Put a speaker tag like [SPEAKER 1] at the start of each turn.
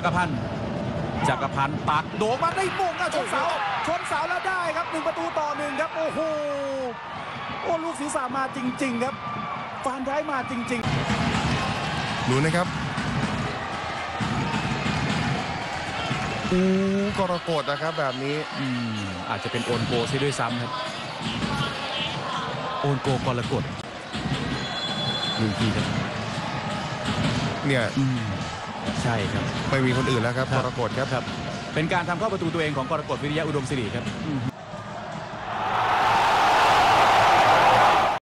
[SPEAKER 1] กรพันธ์ปักโด่งมาได้มงชนเสาแล้วได้ครับ1-1ครับโอ้โหลูกศีรษะมาจริงๆครับฟันท้ายมาจริงๆ
[SPEAKER 2] ดูนะครับกรกฎนะครับแบบนี้
[SPEAKER 1] อาจจะเป็นโอนโกซะด้วยซ้ำครับโอนโกกรกฎดูทีครับ
[SPEAKER 2] เนี่ย
[SPEAKER 1] ใช่ครับ
[SPEAKER 2] ไม่มีคนอื่นแล้วครับกรกฎครับ
[SPEAKER 1] เป็นการทำเข้าประตูตัวเองของกรกฎวิริยะอุดมสิริครับ